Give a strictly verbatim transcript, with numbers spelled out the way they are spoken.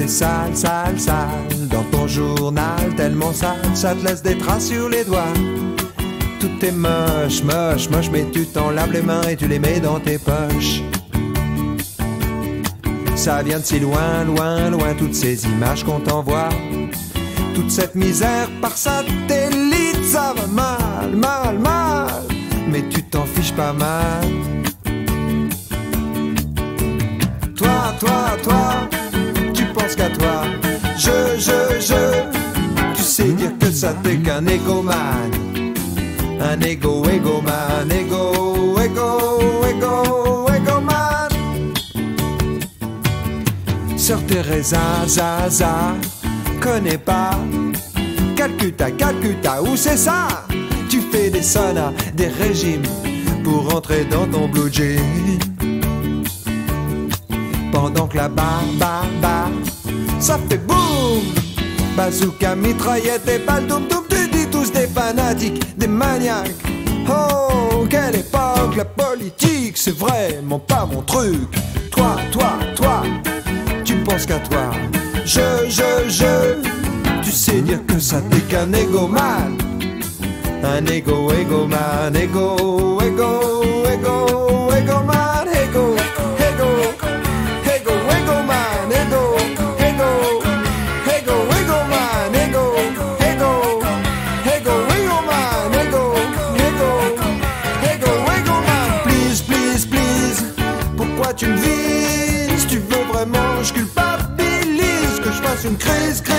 c'est sale, sale, sale. Dans ton journal, tellement sale, ça te laisse des traces sur les doigts. Tout est moche, moche, moche, mais tu t'en laves les mains et tu les mets dans tes poches. Ça vient de si loin, loin, loin, toutes ces images qu'on t'envoie. Toute cette misère par satellite, ça va mal, mal, mal, mais tu t'en fiches pas mal. Toi, toi, toi, tu penses qu'à toi. Je, je, je, tu sais dire que ça t'est qu'un égomane. Un égo, égomane, égo, égo, égo, égomane. Sœur Teresa, za, za, connais pas Calcutta, Calcutta, où c'est ça? Tu fais des saunas, des régimes pour entrer dans ton blue jean. Pendant que là-bas, bas, bas, ça fait boum. Bazooka, mitraillette et balle, doum, doum. Tu dis tous des fanatiques, des maniaques. Oh, quelle époque, la politique, c'est vraiment pas mon truc. Toi, toi, toi, tu penses qu'à toi. Je, je, je, tu sais dire que ça t'est qu'un égomane. Un égo, égomane, égo, égo, égo, égomane, égo, égo, égo, égomane, égo, égo, égo, égomane, égo, égo, égo, égomane, égo, égo, égo, égomane. Please, please, please, pourquoi tu me vises? Tu veux vraiment, je culpabilise, que je fasse une crise, crise.